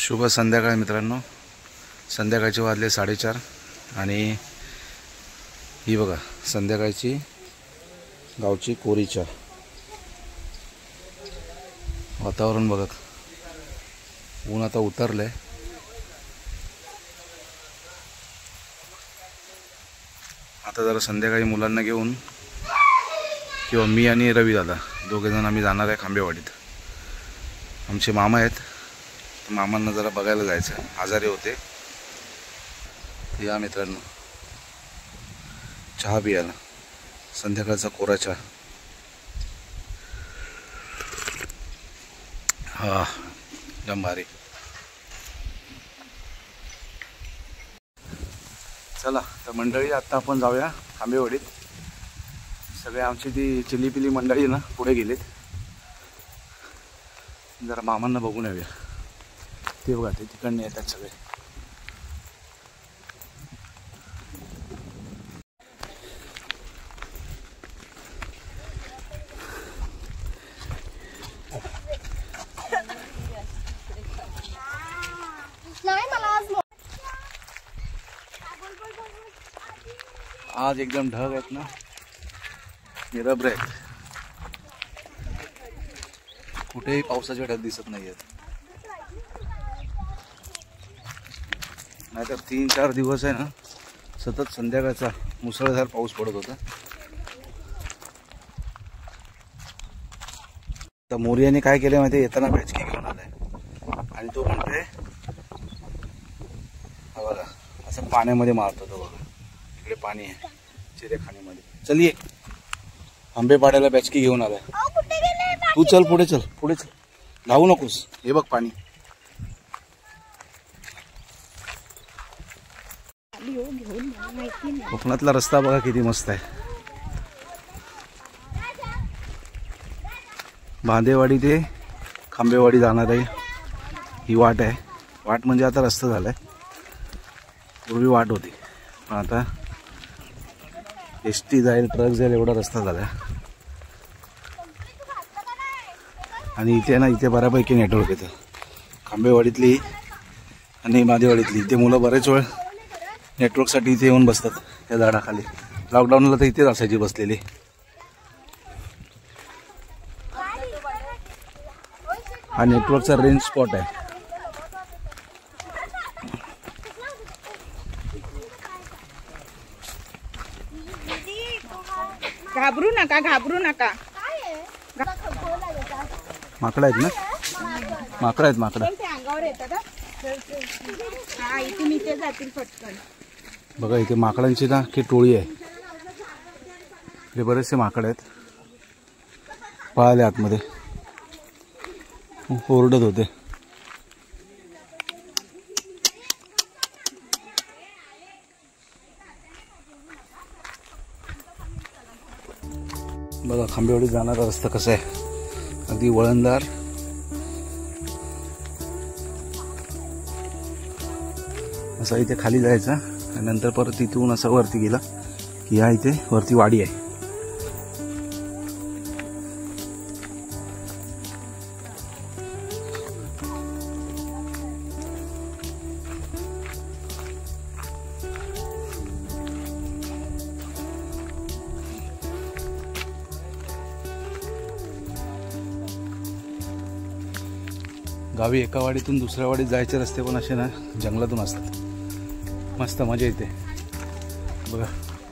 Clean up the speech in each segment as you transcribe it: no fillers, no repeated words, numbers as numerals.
शुभ संध्याकाळ मित्रांनो, संध्याकाळचे वाजले 4:30 आणि ही बघा संध्याकाळची गावची कोरी चहा. वातावरण बघा, ऊन आता उतरलंय. आता जरा संध्याकाळी मुलांना घेऊन किंवा मी आणि रवी दादा दोघेजण आम्ही जाणार आहे खांबेवाडीत. आमचे मामा आहेत, मामांना जरा बघायला जायचं, आजारी होते. या मित्रांनो चहा पियाला, संध्याकाळचा कोरा चहा. हा एकदम भारी. चला तर मंडळी, आत्ता आपण जाऊया खांबेवाडीत. सगळे आमची ती चिलीपिली मंडळी ना पुढे गेलीत. जरा मामांना बघून येऊया. ते बघा ते तिकडनं येतात सगळे. आज एकदम ढग आहेत ना, निरभ्र आहेत. कुठेही पावसाचे ढग दिसत नाही आहेत. नाहीतर 3-4 दिवस आहे ना सतत संध्याकाळचा मुसळधार पाऊस पडत होता. तर मोर्याने काय केलं माहिती, येताना बॅचकी घेऊन आलाय आणि तो म्हणतोय हा बघा असं पाण्यामध्ये मारतो तो. बघा इकडे पाणी आहे चिरेखाणीमध्ये. चल ये, आंबे पाडायला बॅचकी घेऊन आलाय. तू चल पुढे, चल पुढे चल, धावू नकोस. हे बघ पाणी. कोकणातला रस्ता बघा किती मस्त आहे. बांदेवाडी ते खांबेवाडी जाणार आहे ही वाट आहे. वाट म्हणजे आता रस्ता झालाय, पूर्वी वाट होती पण आता एसटी जाईल, ट्रक जाईल एवढा रस्ता झाला. आणि इथे ना इथे बऱ्यापैकी नेटवर्क येतं. खांबेवाडीतली आणि बांदेवाडीतली इथे मुलं बरेच वेळ नेटवर्कसाठी इथे येऊन बसतात या झाडाखाली. लॉकडाऊनला तर इथेच असायची बसलेली. हा नेटवर्कचा रेंज स्पॉट आहे. घाबरू नका, घाबरू नका. माकडं आहेत ना, माकडं आहेत, माकडं. अंगावर येतात हा, इथून इथे जातील पटकन. बघा इथे माकडांची ना की टोळी आहे. इथे बरेचसे माकड आहेत. पळाले आतमध्ये, ओरडत होते. बघा खांबेवाडीत जाणारा रस्ता कसा आहे, अगदी वळणदार. असा इथे खाली जायचा आणि नंतर परत इथून असं वरती गेला की या इथे वरती वाडी आहे. गावी एका वाडीतून दुसऱ्या वाडीत जायचे रस्ते पण असे ना जंगलातून असतात. मस्त मजा येते. बघा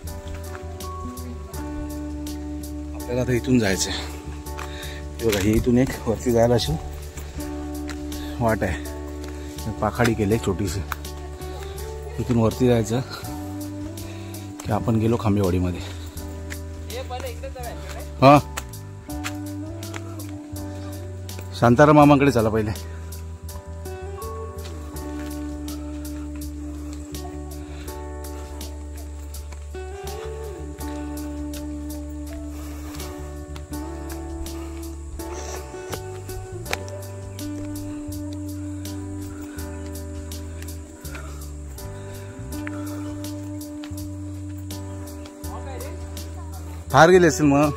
आपल्याला आता इथून जायचं आहे. बघा ही इथून एक वरती जायला अशी वाट आहे. पाखाडी केली छोटीशी. इथून वरती जायचं की आपण गेलो खांबेवाडीमध्ये. हा शांताराम मामाकडे चला पहिले. बाहेर गेले असेल मग.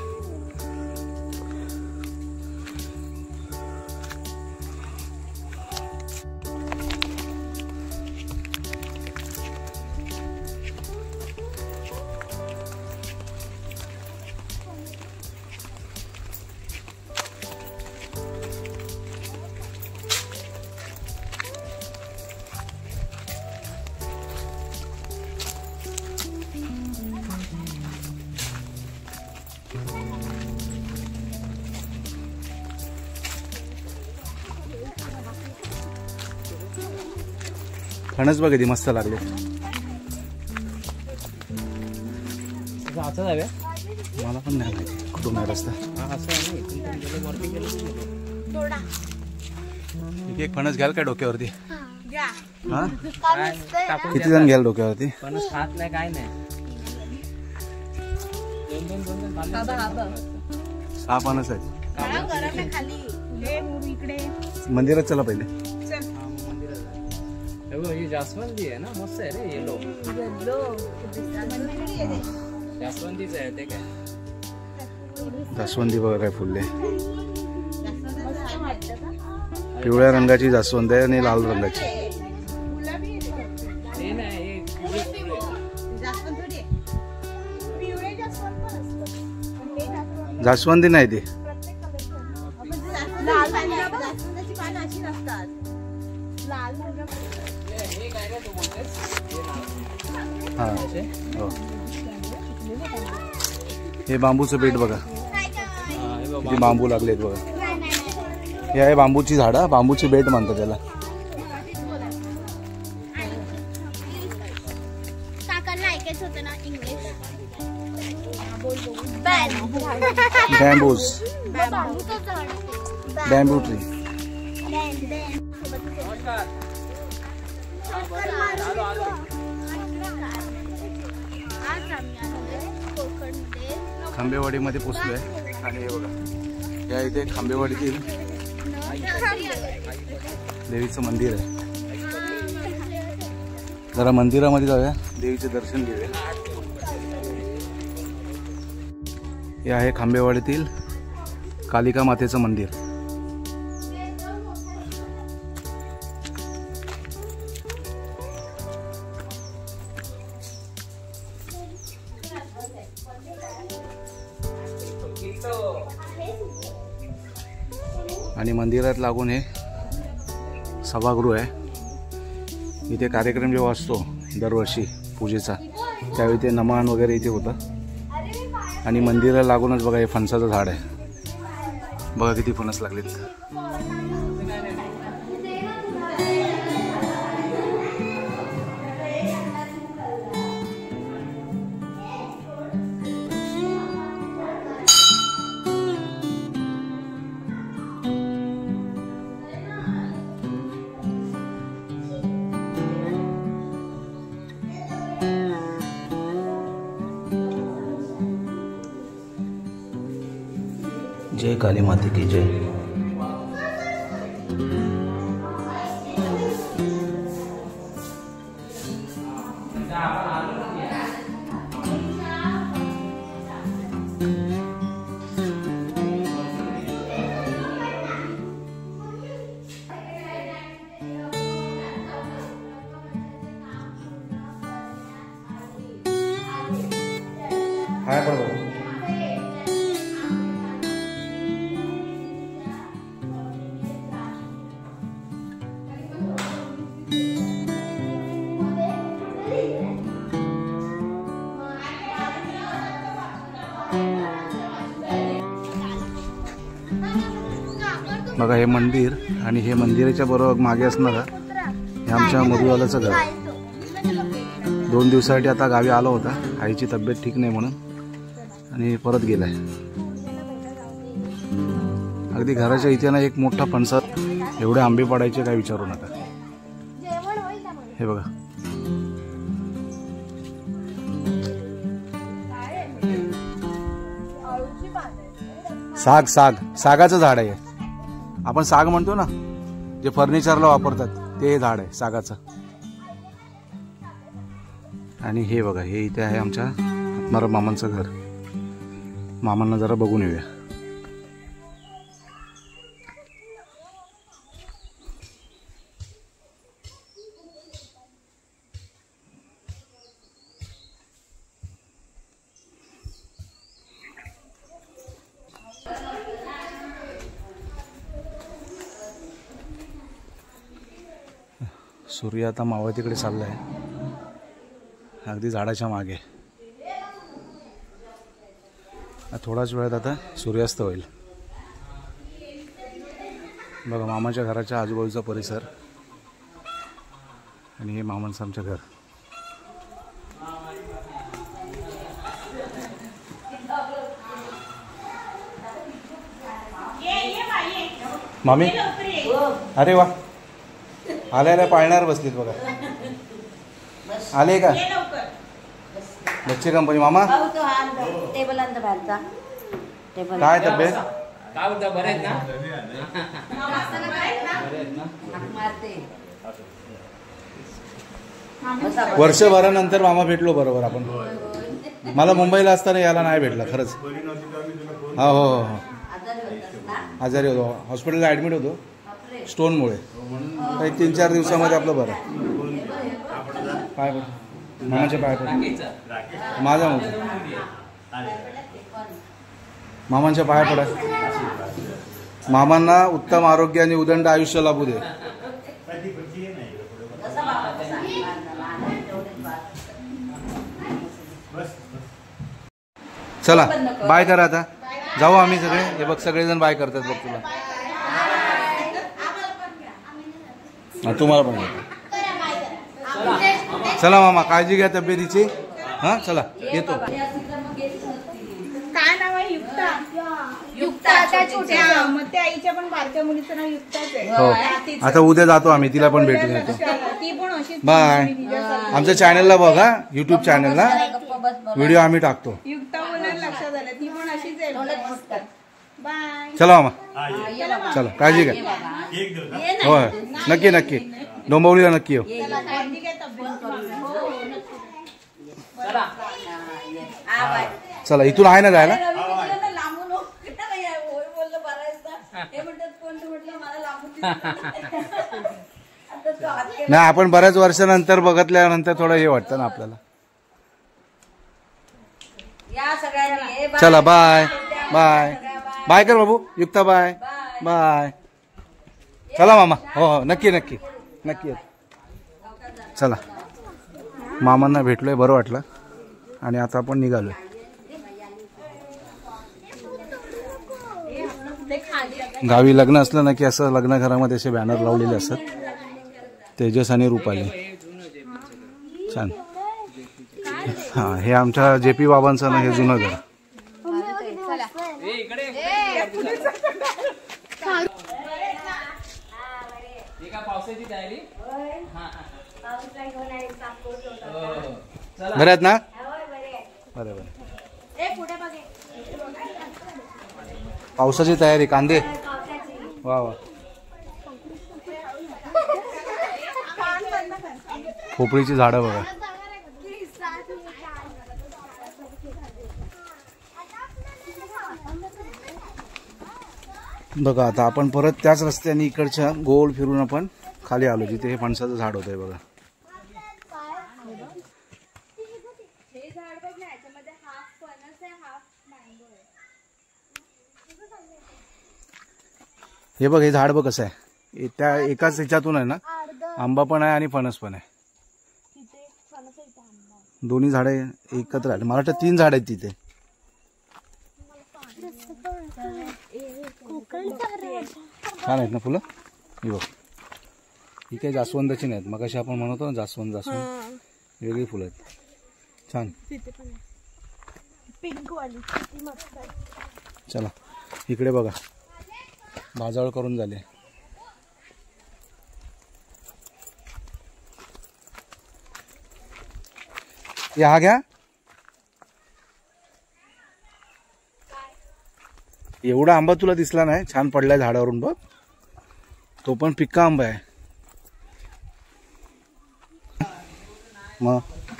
फणस बघ किती मस्त लागले. असं जाऊया. मला पण नाही माहिती कुठून आहे रस्ता. इथे एक फणस घ्याल काय डोक्यावरती? हा किती जण घ्याल डोक्यावरती? फणस खात नाही काय नाही. 6 फणस आहेत. मंदिरात चला पहिले. ही जास्वंदी आहे ना, मस्त आहे रे. येलो जास्वंदीच आहे ते. काय जास्वंदी बघा काय फुलले. पिवळ्या रंगाची जास्वंद आहे आणि लाल रंगाची. ते नाही, जास्वंदी नाही ती. हा हो. हे बांबूचं बेट बघा किती बांबू लागलेत बघा. हे आहे बांबूची झाडं, बांबूची बेट म्हणतात त्याला. बॅम्बूज, बॅम्बू ट्री. खांबेवाडीमध्ये पोचलोय आणि हे बघा या इथे खांबेवाडीतील देवीचं मंदिर आहे. जरा मंदिरामध्ये जाऊया, देवीचे दर्शन घेऊया. हे आहे खांबेवाडीतील कालिका मातेचं मंदिर. आणि मंदिरात लागून हे सभागृह आहे. इथे कार्यक्रम जेव्हा असतो दरवर्षी पूजेचा, त्यावेळी ते नमन वगैरे इथे होतं. आणि मंदिराला लागूनच बघा हे फणसाचं झाड आहे. बघा किती फणस लागलेत. जय काली माती की जय. हाय बरोबर. बघा हे मंदिर आणि हे मंदिराच्या बरोबर मागे असणारा हे आमच्या मुरुवालाचं घर. 2 दिवसासाठी आता गावी आला होता, आईची तब्येत ठीक नाही म्हणून, आणि परत गेलाय. अगदी घराच्या इथे ना एक मोठा फणसा, एवढे आंबे पडायचे काय विचारू नका. हे बघा साग, सागाचं झाड आहे. आपण साग म्हणतो ना, जे फर्निचरला वापरतात ते झाड आहे सागाचं. आणि हे बघा हे इथे आहे आमच्या आत्माराम मामांचं घर. मामांना जरा बघून येऊया. सूर्य आता मावळतीकडे चाललाय, अगदी झाडाच्या मागे. थोड्याच वेळात आता सूर्यास्त होईल. बघा मामाच्या घराच्या आजूबाजूचा परिसर आणि हे मामांचं आमचं घर. मामी अरे वा आल्या पाळणार बसलीत बघा. आले का बच्चे कंपनी मामा काय तब्येत काय होता बरं आहेत ना वर्षभरानंतर मामा भेटलो बरोबर आपण. मला मुंबईला असताना यायला नाही भेटला खरंच. हा हो हो हो आजारी होतो हॉस्पिटलला ॲडमिट होतो स्टोनमुळे. एक 3-4 दिवसामध्ये आपलं बरं. पाय पड मामाचे पाय पड माझा नव्हतं मामांच्या पाया पडा. मामांना उत्तम आरोग्य आणि उदंड आयुष्य लाभू दे. चला बाय करा आता जाऊ आम्ही सगळे. हे बघ सगळेजण बाय करतात बघ तुला. तुम्हाला पण चला मामा काळजी घ्या तब्येतीची. हा चला येतो. काय नाव आहे युक्ता. युक्ता त्या छोट्या मग त्या आईच्या पण बारक्या मुलीचं नाव युक्ताच आहे. हो आता उद्या जातो आम्ही तिला पण भेटून येतो. ती पण अशीच बाय. आमच्या चॅनलला बघा युट्यूब चॅनलला व्हिडिओ आम्ही टाकतो. युक्ता बोलायला लक्षात आलं ती पण अशीच आहे. बाय. चला मामा चला काळजी घ्या. होय नक्की नक्की डोंबिवलीला नक्की येऊ. चला इथून आहे ना जायला. नाही आपण बऱ्याच वर्षानंतर बघितल्यानंतर थोडं हे वाटतं ना आपल्याला. चला बाय बाय बाय कर बाबू युक्ता बाय बाय. चला मामा हो हो नक्की नक्की नक्की. चला मामांना भेटलोय बरं वाटलं आणि आता आपण निघालोय. गावी लग्न असलं ना की असं लग्न घरामध्ये असे बॅनर लावलेले असतात. तेजस आणि रुपाली छान. हा हे आमच्या JP बाबांचं ना हे जुनं घर. पावसाची तयारी बरे आहेत ना. बरे बरे पावसाची तयारी कांदे वा वा. पोपळीची झाडं बघा. बघा आता आपण परत त्याच रस्त्याने इकडच्या गोल फिरून आपण खाली आलो जिथे हे फणसाचं झाड होतंय बघा. हे बघ हे झाड बघ कसं आहे. त्या एकाच ह्याच्यातून आहे ना आंबा पण आहे आणि फणस पण आहे. दोन्ही झाडे एकत्र आले. मला वाटतं 3 झाड आहेत तिथे. छान आहेत ना फुलं. ही बघ ही काही जास्वंदाची नाहीत. मग अशी आपण म्हणतो ना जास्वंद जास्वंद वेगळी फुलं आहेत छान. चला इकडे बघा भाजावळ करून झाले. हा घ्या. एवढा आंबा तुला दिसला नाही. छान पडलाय झाडावरून बघ. तो पण पिक्का आंबा आहे. मग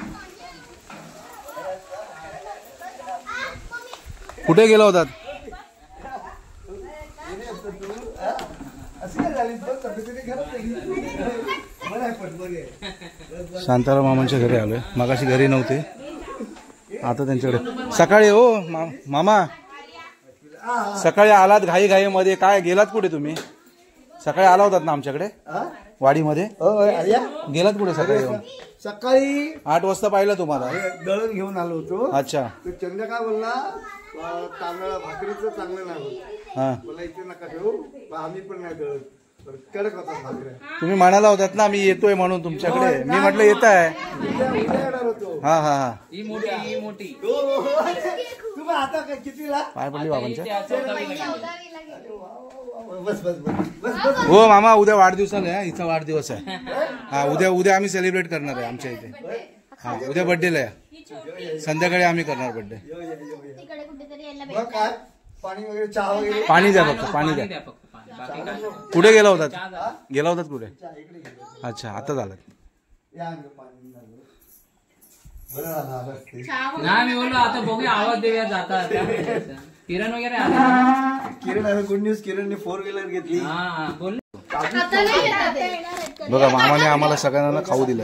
कुठे गेला होतात. शांताराम मामांच्या घरी आलोय. मगाशी घरी नव्हते आता त्यांच्याकडे. सकाळी हो मामा सकाळी आलात घाई मध्ये. काय गेलात कुठे तुम्ही. सकाळी आला होतात ना आमच्याकडे वाडीमध्ये. गेलात कुठे सकाळी. सकाळी 8 वाजता पाहिलं तुम्हाला. दळण घेऊन आलो होतो. अच्छा चंद्र काय बोलला तांदळा भाकरीचं चांगलं नाही होत. हा मला इथे नका ठेवू आम्ही पण नाही दळत. कडक होतात भाकऱ्या. तुम्ही म्हणाला होतात ना मी येतोय म्हणून तुमच्याकडे. मी म्हटलं येत आहे. उद्या येणार होतो. हा हा हा. ही मोठी तुम्ही आता काय कितीला? पाय पडली बाबांच्या. बस बस बस बस बस. हो मामा उद्या वाढदिवसाला आहे. हिचा वाढदिवस आहे. हा उद्या आम्ही सेलिब्रेट करणार आहे आमच्या इथे. हा उद्या बर्थडेला आहे. संध्याकाळी आम्ही करणार बर्थडे. तिकडे कुठेतरी यायला मग काय पाणी वगैरे चहा वगैरे पाणी द्या फक्त पाणी द्या. द्या फक्त पाणी. बाकी काय नाही. कुठे गेला होतात? चहा गेला होतात कुठे? चहा इकडे गेलो. अच्छा आता झालं. या अंग पाणी झालं. बरं झालं आलं ते. नाही मी बोललो आता बघूया आवाज देऊया जाता किरण वगैरे आला. किरण आहे गुड न्यूज. किरणने 4 व्हीलर घेतली. हा बोल. आता नाही येतात ते. बघा मामाने आम्हाला सगळ्यांना खाऊ दिलंय.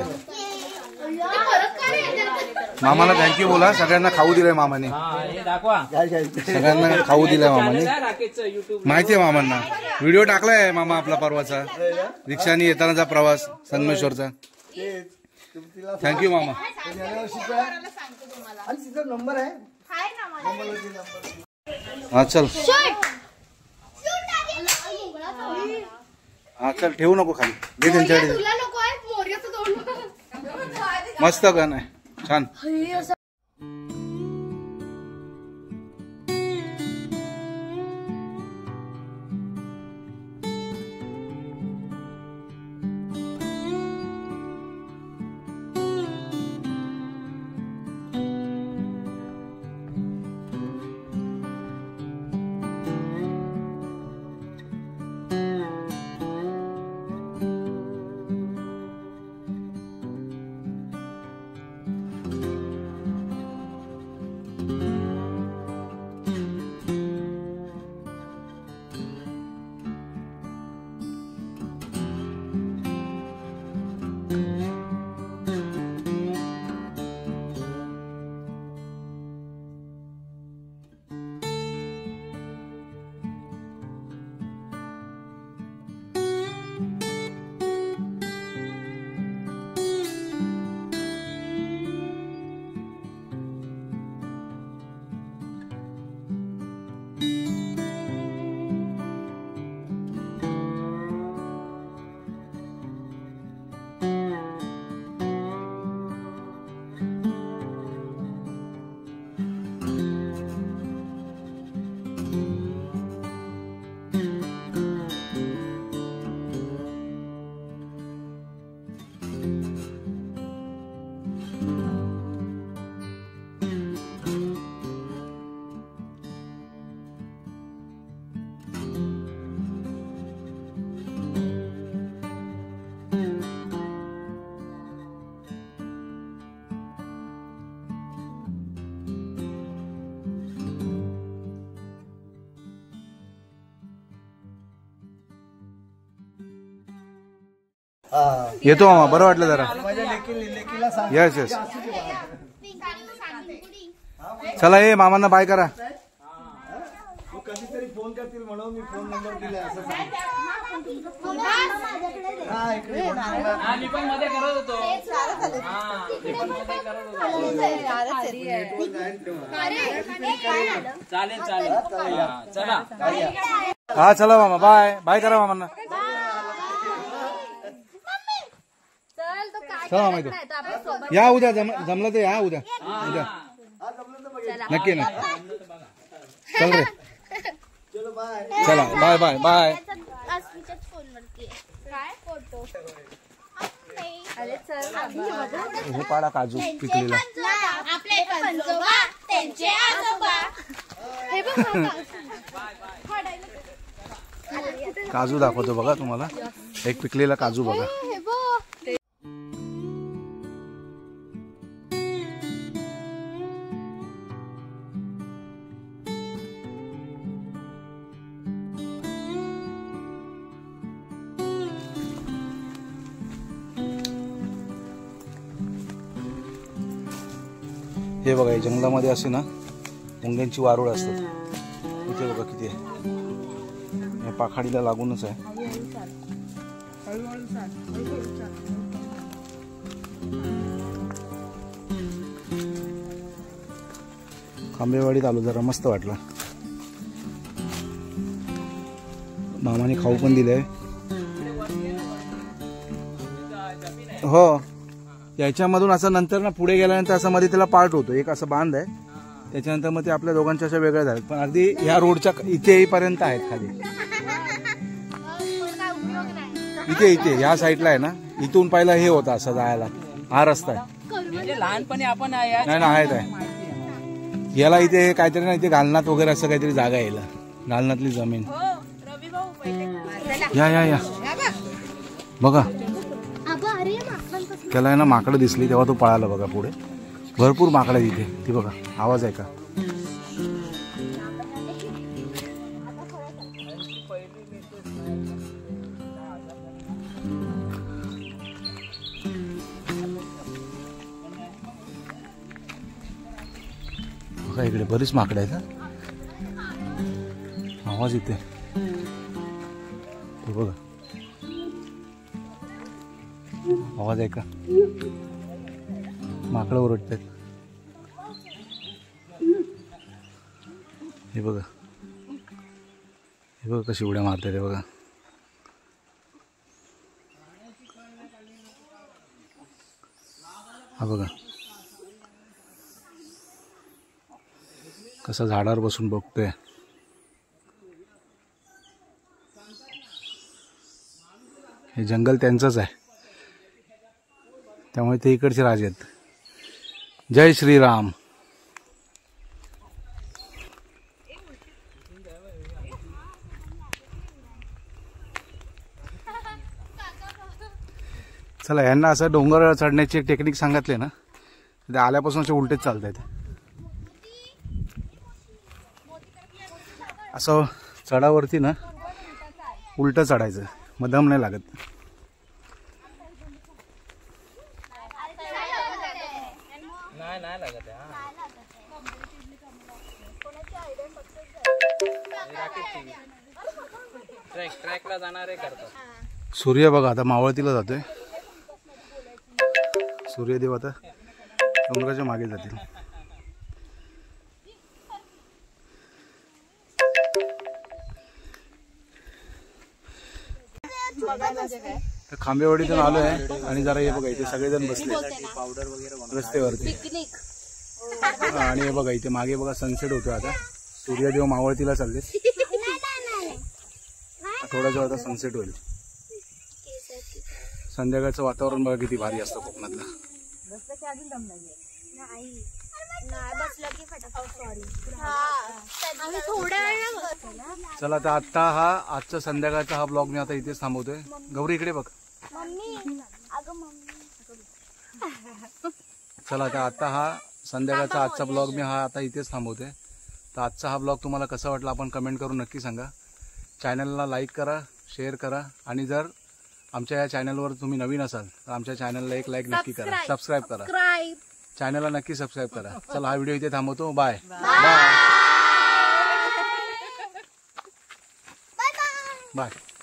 मामाला थँक्यू बोला. सगळ्यांना खाऊ दिलंय मामाने. हा हे दाखवा. काय काय सगळ्यांना खाऊ दिलंय मामाने. राकेशचं युट्यूब माहितीये मामांना. व्हिडिओ टाकलाय मामा आपला परवाचा रिक्षाने येतानाचा प्रवास संगमेश्वरचा. तेच तिला थँक्यू मामा. गेल्या वर्षीचा सांगतो तुम्हाला. आणि तिचा नंबर आहे. हाय ना मला. नंबरवरती नंबर. हा चल. हा चल ठेवू नको खाली. दे त्यांच्याकडे. तुला नको आहे मोर्याचं दोन. मस्त गाणं आहे. छान. हा. येतो मामा. बरं वाटलं जरा. माझ्या लेकीला सांग. Yes yes. चला ये मामांना बाय करा. तू कधीतरी फोन करतील म्हणून मी फोन नंबर दिलाय असं सांग. हा इकडे फोन नंबर. हा मी पण मध्ये करत होतो. हा मी पण मध्ये करत होतो. चालेल चालेल. हा, चला हा चला मामा. बाय बाय करा मामांना. चला मामा इथं या. उद्या जमलं तर या. उद्या उद्या हा जमलं तर बघेल. नक्की ना. चल रे. चलो बाय. चला बाय बाय बाय. काय फोटो हे पाडा काजू पिकलेला. आपले पंजोबा त्यांचे आजोबा. हे बघ काजू दाखवतो बघा तुम्हाला. एक पिकलेला काजू बघा. हे बघ. हे बघा हे जंगलामध्ये असे ना मुंग्यांची वारुळ असतात. इथे बघा किती आहे. या पाखाडीला लागूनच आहे. खांबेवाडीत आलो जरा मस्त वाटला. मामाने खाऊ पण दिलंय. हो याच्यामधून असं नंतर ना पुढे गेल्यानंतर असं मध्ये त्याला पार्ट होतो, एक असं बांध आहे, त्याच्यानंतर मग ते आपल्या दोघांच्या अशा वेगळ्या झाल्यात. पण अगदी ह्या रोडच्या इथे येईपर्यंत आहेत खाली. इथे इथे ह्या साईडला आहे ना, इथून पहिला हे होता असं जायला, हा रस्ता आहे. म्हणजे लहानपणी आपण नाही ना आहेत आहे. याला इथे काहीतरी ना इथे घालनात वगैरे असं काहीतरी जागा यायला, घालनातली जमीन. या या या बघा, त्याला आहे ना माकडं दिसली तेव्हा तो पळाला बघा. पुढे भरपूर माकडं आहे तिथे, ती बघा आवाज आहे का. बघा इकडे बरीच माकडं आहेत. आवाज इथे तो बघा, आवाज आहे का. माकडं ओरडतात. हे बघा, हे बघा कशी उड्या मारतात ते बघा. हा बघा कसं झाडावर बसून बघतोय. हे जंगल त्यांचंच आहे, त्यामुळे ते इकडचे राजे आहेत. जय श्रीराम. चला यांना असं डोंगर चढण्याची एक टेक्निक सांगितले ना, ते आल्यापासून असे उलटेच चालत आहेत. असं चढावरती ना उलट चढायचं, मग दम नाही लागत. नाही लागत ट्रॅकला जाणारे करतात. सूर्य बघा आता मावळतीला जातोय. सूर्यदेव आता डोंगराच्या मागे जातील. तर खांबेवाडीतून आलो आहे आणि जरा हे बघा इथे सगळेजण बसले रस्त्यावरती. आणि हे बघा इथे मागे बघा सनसेट होतोय. आता सूर्यदेव मावळतीला चालले. थोड्याच वेळ आता सनसेट होईल. संध्याकाळचं वातावरण बघा किती भारी असतं कोकणातलं. चला तर आता आजचा संध्याकाळचा हा ब्लॉग मी आता इथेच थांबवतोय. गौरी इकडे बघ. चला तर आता हा संध्याकाळचा आजचा ब्लॉग मी आता इथेच थांबवतोय. तर आजचा हा ब्लॉग तुम्हाला कसा वाटला आपण कमेंट करून नक्की सांगा. चॅनलला लाईक करा, शेअर करा आणि जर आमच्या या चॅनलवर तुम्ही नवीन असाल तर आमच्या चॅनलला एक लाईक नक्की करा, सबस्क्राईब करा. चॅनलला नक्की सबस्क्राईब करा. चला हा व्हिडिओ इथे थांबवतो. Bye bye bye.